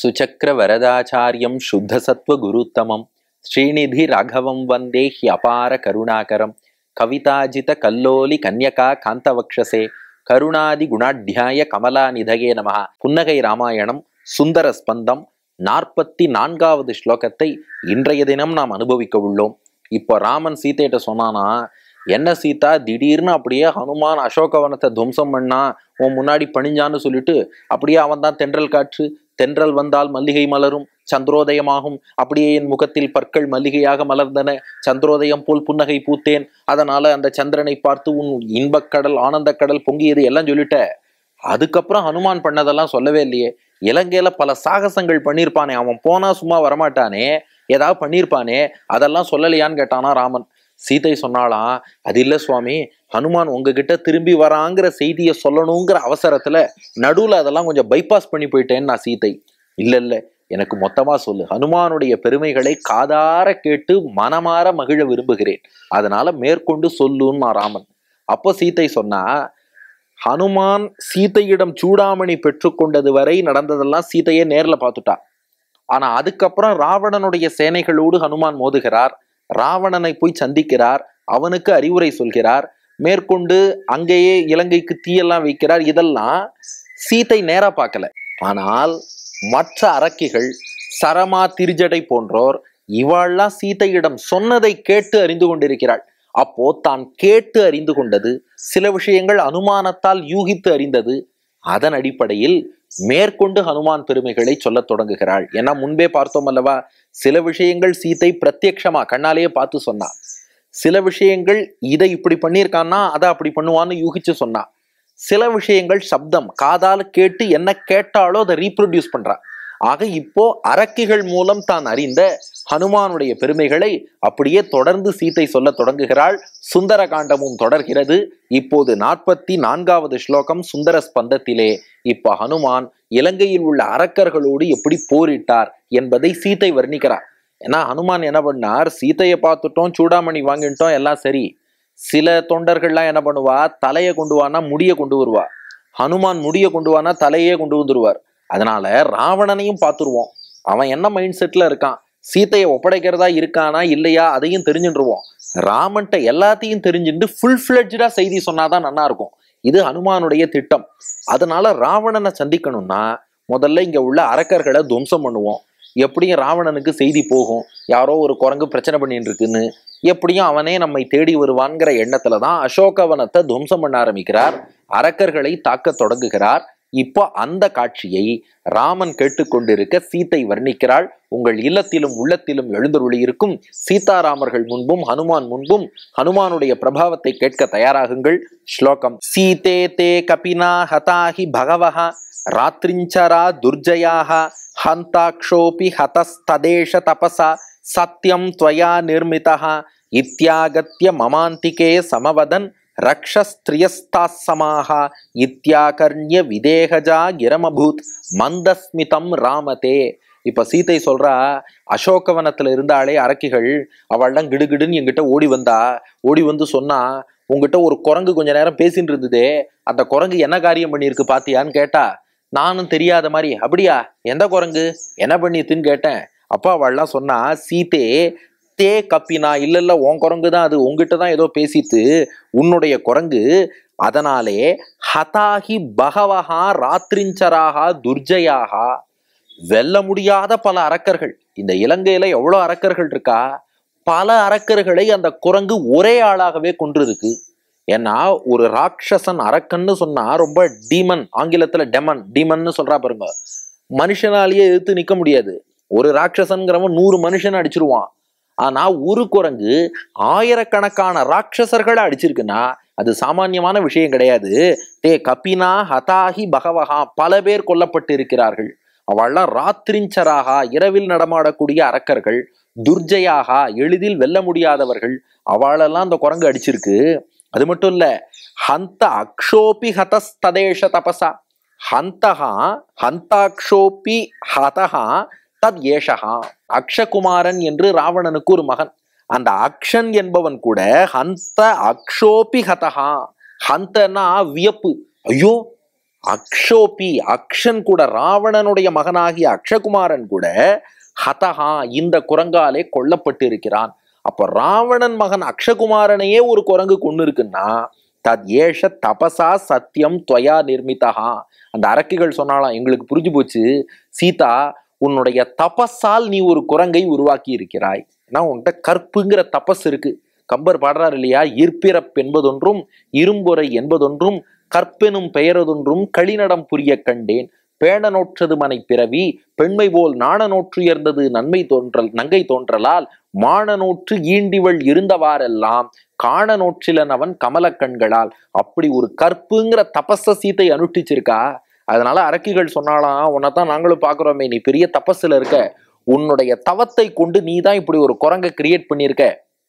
சுச்சக்ர வரதாச்சாரியம் சுத்த சத்வ குருத்தமம் ஸ்ரீநிதி ராகவம் வந்தே அபார கருணாகரம் கவிதாஜித கல்லோலி கன்யகா காந்தவக்ஷசே கருணாதி குணாட்யாய கமலா நிதயே நமஹ. புன்னகை ராமாயணம் சுந்தர ஸ்பந்தம் 44வது ஸ்லோகத்தை இன்றைய தினம் நாம் அனுபவிக்க உள்ளோம். இப்போ ராமன் சீதையிட்ட சொன்னானா, என்ன சீதா திடீர்னு அப்படியே ஹனுமான் அசோகவனத்தை துவம்சம் பண்ணா, உன் முன்னாடி பணிஞ்சான்னு சொல்லிட்டு அப்படியே அவன் தான் தென்றல் காற்று, தென்றல் வந்தால் மல்லிகை மலரும், சந்திரோதயமாகும், அப்படியே என் முகத்தில் பற்கள் மல்லிகையாக மலர்ந்தன, சந்திரோதயம் போல் புன்னகை பூத்தேன், அதனால அந்த சந்திரனை பார்த்து உன் இன்பக்கடல் ஆனந்த கடல் பொங்கியது எல்லாம் சொல்லிட்ட. அதுக்கப்புறம் ஹனுமான் பண்ணதெல்லாம் சொல்லவே இல்லையே. இலங்கையில பல சாகசங்கள் பண்ணியிருப்பானே, அவன் போனா சும்மா வரமாட்டானே, ஏதாவது பண்ணியிருப்பானே, அதெல்லாம் சொல்லலையான்னு கேட்டானா ராமன். சீதை சொன்னாலாம், அது இல்ல சுவாமி, ஹனுமான் உங்ககிட்ட திரும்பி வராங்கிற செய்தியை சொல்லணுங்கிற அவசரத்துல நடுவுல அதெல்லாம் கொஞ்சம் பைபாஸ் பண்ணி போயிட்டேன்னு நான் சீதை. இல்ல எனக்கு மொத்தமா சொல்லு, ஹனுமானுடைய பெருமைகளை காதார கேட்டு மனமாற மகிழ விரும்புகிறேன், அதனால மேற்கொண்டு சொல்லுன்னு நான் ராமன். அப்போ சீதை சொன்னா, ஹனுமான் சீதையிடம் சூடாமணி பெற்றுக்கொண்டது வரை நடந்ததெல்லாம் சீதையே நேர்ல பார்த்துட்டா. ஆனா அதுக்கப்புறம் ராவணனுடைய சேனைகளோடு ஹனுமான் மோதுகிறார், ராவணனை போய் சந்திக்கிறார், அவனுக்கு அறிவுரை சொல்கிறார், மேற்கொண்டு அங்கேயே இலங்கைக்கு தீயெல்லாம் வைக்கிறார். இதெல்லாம் சீதை நேரா பார்க்கல. ஆனால் மற்ற அரக்கிகள் சரமா திரிஜடை போன்றோர் இவாள்லாம் சீதையிடம் சொன்னதை கேட்டு அறிந்து கொண்டிருக்கிறாள். அப்போ தான் கேட்டு அறிந்து கொண்டது, சில விஷயங்கள் அனுமானத்தால் யூகித்து அறிந்தது, அதன் அடிப்படையில் மேற்கொண்டு ஹனுமான் பெருமைகளை சொல்ல தொடங்குகிறாள். ஏன்னா முன்பே பார்த்தோம் அல்லவா, சில விஷயங்கள் சீதை பிரத்யக்ஷமா கண்ணாலேயே பார்த்து சொன்னா, சில விஷயங்கள் இதை இப்படி பண்ணியிருக்கான்னா அதை அப்படி பண்ணுவான்னு யூகிச்சு சொன்னா, சில விஷயங்கள் சப்தம் காதால கேட்டு என்ன கேட்டாலோ அதை ரீப்ரொடியூஸ் பண்றா. ஆக இப்போ அரக்கிகள் மூலம் தான் அறிந்த ஹனுமானுடைய பெருமைகளை அப்படியே தொடர்ந்து சீதை சொல்ல தொடங்குகிறாள். சுந்தர காண்டமும் தொடர்கிறது. இப்போது 44வது ஸ்லோகம் சுந்தர ஸ்பந்தத்திலே இப்ப ஹனுமான் இலங்கையில் உள்ள அரக்கர்களோடு எப்படி போரிட்டார் என்பதை சீதை வர்ணிக்கிறார். ஏன்னா ஹனுமான் என்ன பண்ணார், சீதையை பார்த்துட்டோம், சூடாமணி வாங்கிட்டோம், எல்லாம் சரி. சில தொண்டர்கள்லாம் என்ன பண்ணுவா, தலையை கொண்டு வானா முடிய கொண்டு வருவா. ஹனுமான் முடிய கொண்டு வானா தலையே கொண்டு வந்துருவார். அதனால ராவணனையும் பார்த்துருவோம், அவன் என்ன மைண்ட் செட்ல இருக்கான், சீதையை ஒப்படைக்கிறதா இருக்கானா இல்லையா அதையும் தெரிஞ்சுருவோம். ராமன்ட்ட எல்லாத்தையும் தெரிஞ்சுட்டு ஃபுல் ஃபிளட்ஜா செய்தி சொன்னாதான் நல்லா இருக்கும். இது ஹனுமானுடைய திட்டம். அதனால ராவணனை சந்திக்கணும்னா முதல்ல இங்க உள்ள அரக்கர்களை துவம்சம் பண்ணுவோம். எப்படியும் ராவணனுக்கு செய்தி போகும், யாரோ ஒரு குரங்கு பிரச்சனை பண்ணிட்டு இருக்குன்னு, எப்படியும் அவனே நம்மை தேடி வருவான்கிற எண்ணத்துலதான் அசோகவனத்தை துவம்சம் பண்ண ஆரம்பிக்கிறார், அரக்கர்களை தாக்க தொடங்குகிறார். இப்போ அந்த காட்சியை ராமன் கேட்டுக்கொண்டிருக்க சீதை வர்ணிக்கிறாள். உங்கள் இல்லத்திலும் உள்ளத்திலும் எழுந்தருளி இருக்கும் சீதாராமர்கள் முன்பும் ஹனுமான் முன்பும் ஹனுமானுடைய பிரபாவத்தை கேட்க தயாராகுங்கள். ஸ்லோகம். சீதே தே கபினா ஹதாஹி பகவஹ ராத்ரிஞ்சரா துர்ஜயாஹ ஹந்தாக்ஷோபி ஹதஸ்ததேஷ தபசா சத்யம் த்வயா நிர்மிதஹ இத்யாகத்ய மமாந்திகே சமவதன் ரக்ஷஸ்திரியஸ்தாசமாக இத்யாகர்ணிய விதேகஜா கிரமபூத் மந்தஸ்மிதம் ராமதே. இப்ப சீதை சொல்றா, அசோகவனத்துல இருந்தாலே அரக்கிகள், அவள்லாம் கிடுகிடுன்னு என்கிட்ட ஓடி வந்தா, ஓடி வந்து சொன்னா, உங்ககிட்ட ஒரு குரங்கு கொஞ்ச நேரம் பேசிட்டு இருந்ததே, அந்த குரங்கு என்ன காரியம் பண்ணிருக்கு பாத்தியான்னு கேட்டா, நானும் தெரியாத மாதிரி, அப்படியா எந்த குரங்கு என்ன பண்ணிட்டுன்னு கேட்டேன். அப்பா அவள்லாம் சொன்னா, சீதே தே கப்பினா, இல்ல உன் குரங்கு தான் அது, உங்ககிட்ட தான் ஏதோ பேசிட்டு, உன்னுடைய குரங்கு, அதனாலே ஹதாஹி பகவஹா ராத்ரிஞ்சராகா துர்ஜயாகா, வெல்ல முடியாத பல அரக்கர்கள், இந்த இலங்கையில எவ்வளவு அரக்கர்கள் இருக்கா, பல அரக்கர்களை அந்த குரங்கு ஒரே ஆளாகவே கொன்றிருக்கு. ஏன்னா ஒரு ராட்சசன் அரக்கன்னு சொன்னா ரொம்ப டீமன், ஆங்கிலத்துல டீமன்னு சொல்றா பாருங்க, மனுஷனாலேயே எதிர்த்து நிக்க முடியாது. ஒரு ராட்சசன்கிறவன் 100 மனுஷனை அடிச்சிருவான். ஆனா ஒரு குரங்கு ஆயிரக்கணக்கான ராட்சசர்களை அடிச்சிருக்குன்னா அது சாமானியமான விஷயம் கிடையாது. தே கபினா ஹதாஹி பகவஹா, பல பேர் கொல்லப்பட்டு இருக்கிறார்கள். அவள்லாம் ராத்ரிஞ்சராகா, இரவில் நடமாடக்கூடிய அரக்கர்கள், துர்ஜயாகா, எளிதில் வெல்ல முடியாதவர்கள், அவளெல்லாம் அந்த குரங்கு அடிச்சிருக்கு. அது மட்டும் இல்ல, ஹந்த அக்ஷோபி ஹதஸ்ததேஷ தபசா, ஹந்தஹா ஹந்தாக்ஷோபி ஹதஹா தத் ஏஷஹா. அக்ஷகுமாரன் என்று ராவணனுக்கு ஒரு மகன், அந்த அக்ஷன் என்பவன் கூட ஹந்த அக்ஷோபி ஹதஹா, ஹந்தனா வியப்பு, ஐயோ அக்ஷோபி, அக்ஷன் கூட, ராவணனுடைய மகனாகிய அக்ஷகுமாரன் கூட ஹதஹா இந்த குரங்காலே கொல்லப்பட்டு இருக்கிறான். அப்ப ராவணன் மகன் அக்ஷகுமாரனையே ஒரு குரங்கு கொண்டு இருக்குன்னா தத் ஏஷ தபசா சத்தியம் துவயா நிர்மிதா. அந்த அரக்கிகள் சொன்னாலாம், எங்களுக்கு புரிஞ்சு போச்சு சீதா, உன்னுடைய தபஸால் நீ ஒரு குரங்கை உருவாக்கி இருக்கிறாய். ஏன்னா உன்கிட்ட கற்புங்கிற தபஸ் இருக்கு. கம்பர் பாடுறார் இல்லையா, ஈர்ப்பிறப் என்பதொன்றும் இரும்பொறை என்பதொன்றும் கற்பெனும் பெயரதொன்றும் களிநடம் புரிய கண்டேன். பேண நோற்றது மனை பிறவி பெண்மை போல் நாண நோற்றுயர்ந்தது நங்கை தோன்றலால் மான நோற்று ஈண்டிவள் இருந்தவாறெல்லாம் காண நோற்றிலன் அவன் கமல கண்களால். அப்படி ஒரு கற்புங்கிற தபஸ சீத்தை அனுஷ்டிச்சிருக்கா. அதனால அரக்கிகள் சொன்னாலாம், உன்னைத்தான் நாங்களும் பாக்குறோமே, நீ பெரிய தபஸ்ல இருக்க, உன்னுடைய தவத்தை கொண்டு நீ தான் இப்படி ஒரு குரங்கை கிரியேட் பண்ணியிருக்க.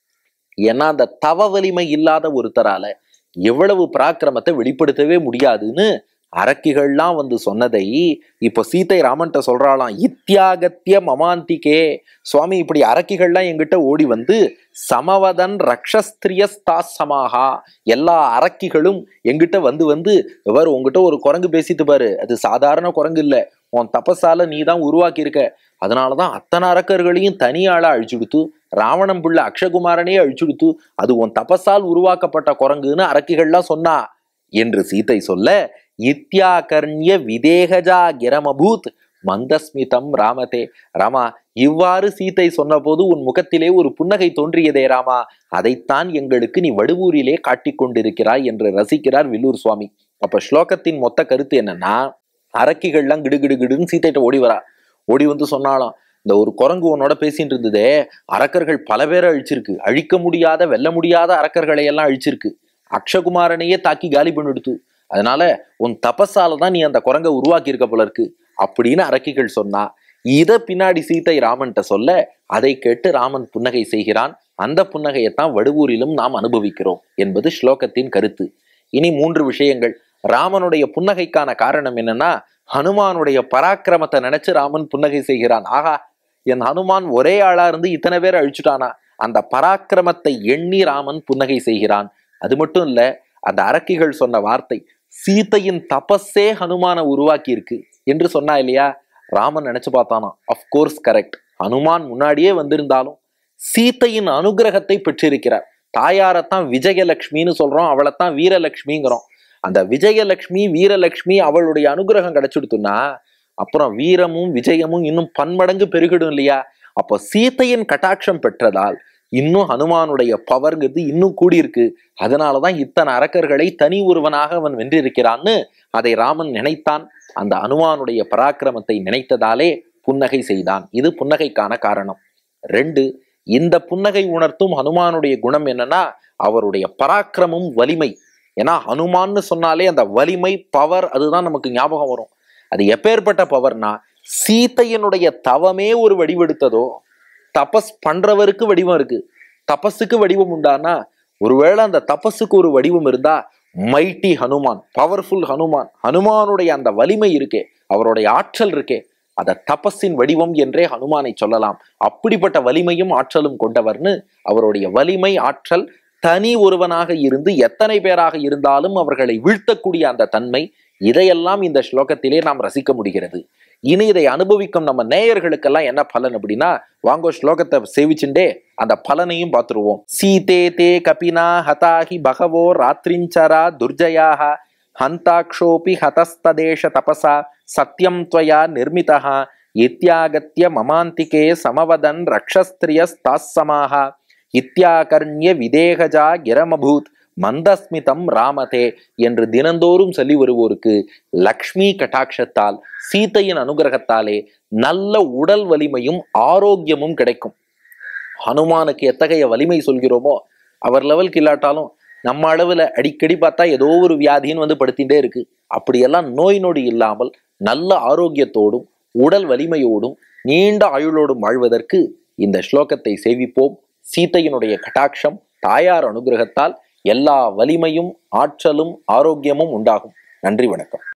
ஏன்னா அந்த தவ வலிமை இல்லாத ஒருத்தரால எவ்வளவு பராக்கிரமத்தை வெளிப்படுத்தவே முடியாதுன்னு அரக்கிகள்லாம் வந்து சொன்னதை இப்போ சீதை ராமன்ட்ட சொல்றாளாம். இத்தியாகத்திய மமாந்திகே, சுவாமி இப்படி அரக்கிகள்லாம் எங்கிட்ட ஓடி வந்து சமவதன் ரக்ஷஸ்திரியஸ்தாசமாகா, எல்லா அரக்கிகளும் எங்கிட்ட வந்து வந்து இவர் உங்ககிட்ட ஒரு குரங்கு பேசிட்டு பாரு, அது சாதாரண குரங்கு இல்லை, உன் தபஸால நீ தான் உருவாக்கி இருக்க, அதனாலதான் அத்தனை அரக்கர்களையும் தனியாளா அழிச்சுடுத்து, ராவணம் பிள்ளை அக்ஷகுமாரனே அழிச்சுடுத்து, அது உன் தபஸால் உருவாக்கப்பட்ட குரங்குன்னு அரக்கிகள்லாம் சொன்னா என்று சீதை சொல்ல, இத்யாகர்ணிய விதேகஜா கிரமபூத் மந்தஸ்மிதம் ராமதே. ராமா, இவ்வாறு சீதை சொன்ன போது உன் முகத்திலே ஒரு புன்னகை தோன்றியதே ராமா, அதைத்தான் எங்களுக்கு நீ வடுவூரிலே காட்டிக் கொண்டிருக்கிறாய் என்று ரசிக்கிறார் வில்லூர் சுவாமி. அப்ப ஸ்லோகத்தின் மொத்த கருத்து என்னன்னா, அரக்கிகள்லாம் கிடுகிடுகிடுன்னு சீதைட்ட ஓடி வரா. ஓடி வந்து சொன்னாலாம், இந்த ஒரு குரங்கு உன்னோட பேசிட்டு இருந்ததே, அரக்கர்கள் பல பேரை அழிச்சிருக்கு, அழிக்க முடியாத வெல்ல முடியாத அரக்கர்களை எல்லாம் அழிச்சிருக்கு, அக்ஷகுமாரனையே தாக்கி காலி பண்ணிடுத்து, அதனால உன் தபஸால தான் நீ அந்த குரங்கை உருவாக்கி இருக்க போல இருக்கு அப்படின்னு அரக்கிகள் சொன்னா. இத பின்னாடி சீதை ராமன்ட்ட சொல்ல, அதை கேட்டு ராமன் புன்னகை செய்கிறான். அந்த புன்னகையைத்தான் வடுவூரிலும் நாம் அனுபவிக்கிறோம் என்பது ஸ்லோகத்தின் கருத்து. இனி 3 விஷயங்கள். ராமனுடைய புன்னகைக்கான காரணம் என்னன்னா, ஹனுமானுடைய பராக்கிரமத்தை நினைச்சு ராமன் புன்னகை செய்கிறான். ஆகா, என் ஹனுமான் ஒரே ஆளா இருந்து இத்தனை பேர் அழிச்சுட்டானா, அந்த பராக்கிரமத்தை எண்ணி ராமன் புன்னகை செய்கிறான். அது மட்டும் இல்ல, அந்த அரக்கிகள் சொன்ன வார்த்தை, சீதையின் தபஸே ஹனுமானை உருவாக்கி இருக்கு என்று சொன்னா இல்லையா, ராமன் நினைச்சு பார்த்தானா, அப்கோர்ஸ் கரெக்ட், ஹனுமான் முன்னாடியே வந்திருந்தாலும் சீதையின் அனுகிரகத்தை பெற்றிருக்கிறார். தாயாரத்தான் விஜயலட்சுமின்னு சொல்றோம், அவளைத்தான் வீரலட்சுமிங்கிறோம். அந்த விஜயலட்சுமி வீரலட்சுமி அவளுடைய அனுகிரகம் கிடைச்சிடுத்துன்னா அப்புறம் வீரமும் விஜயமும் இன்னும் பன்மடங்கு பெருகிடும் இல்லையா. அப்போ சீதையின் கட்டாட்சம் பெற்றதால் இன்னும் ஹனுமானுடைய பவர்ங்கிறது இன்னும் கூடியிருக்கு. அதனாலதான் இத்தனை அரக்கர்களை தனி ஒருவனாக அவன் வென்றிருக்கிறான்னு அதை ராமன் நினைத்தான். அந்த ஹனுமானுடைய பராக்கிரமத்தை நினைத்ததாலே புன்னகை செய்தான். இது புன்னகைக்கான காரணம். 2, இந்த புன்னகை உணர்த்தும் ஹனுமானுடைய குணம் என்னன்னா, அவருடைய பராக்கிரமும் வலிமை. ஏன்னா ஹனுமான்னு சொன்னாலே அந்த வலிமை, பவர், அதுதான் நமக்கு ஞாபகம் வரும். அது எப்பேற்பட்ட பவர்னா, சீதையனுடைய தவமே ஒரு வடிவெடுத்ததோ, தபஸ் பண்றவருக்கு வடிவம் இருக்கு, தபஸுக்கு வடிவம் உண்டானா, ஒருவேளை அந்த தபஸுக்கு ஒரு வடிவம் இருந்தா மைட்டி ஹனுமான், பவர்ஃபுல் ஹனுமான், ஹனுமானுடைய அந்த வலிமை இருக்கே, அவருடைய ஆற்றல் இருக்கே, அத தபஸின் வடிவம் என்றே ஹனுமானை சொல்லலாம். அப்படிப்பட்ட வலிமையும் ஆற்றலும் கொண்டவர்னு, அவருடைய வலிமை ஆற்றல் தனி ஒருவனாக இருந்து எத்தனை பேராக இருந்தாலும் அவர்களை வீழ்த்தக்கூடிய அந்த தன்மை, இதையெல்லாம் இந்த ஸ்லோகத்திலே நாம் ரசிக்க முடிகிறது. இனி இதை அனுபவிக்கும் நம்ம நேயர்களுக்கெல்லாம் என்ன பலன் அப்படின்னா, வாங்கோ ஸ்லோகத்தை சேவிச்சுண்டே அந்த பலனையும் பார்த்துருவோம். சீதே தே கபினா ஹதாஹி பகவோ ராத்ரிஞ்சரா துர்ஜயாக ஹந்தாக்ஷோபி ஹதஸ்ததேஷ தபசா சத்யம் த்வயா நிர்மிதா இத்யாகத்ய மமாந்திகே சமவதன் ரக்ஷஸ்திரியஸ்தாசமாக இத்யாகர்ணிய விதேகஜா கிரமபூத் மந்தஸ்மிதம் ராமதே என்று தினந்தோறும் சொல்லி வருவோருக்கு லக்ஷ்மி கட்டாட்சத்தால், சீதையின் அனுகிரகத்தாலே நல்ல உடல் வலிமையும் ஆரோக்கியமும் கிடைக்கும். ஹனுமானுக்கு எத்தகைய வலிமை சொல்கிறோமோ, அவர் லெவலுக்கு இல்லாட்டாலும் நம்ம அளவுல அடிக்கடி பார்த்தா ஏதோ ஒரு வியாதின்னு வந்து படுத்திகிட்டே இருக்கு. அப்படியெல்லாம் நோய் நொடி இல்லாமல் நல்ல ஆரோக்கியத்தோடும் உடல் வலிமையோடும் நீண்ட ஆயுளோடும் வாழ்வதற்கு இந்த ஸ்லோகத்தை சேவிப்போம். சீதையினுடைய கட்டாட்சம், தாயார் அனுகிரகத்தால் எல்லா வலிமையும் ஆற்றலும் ஆரோக்கியமும் உண்டாகும். நன்றி, வணக்கம்.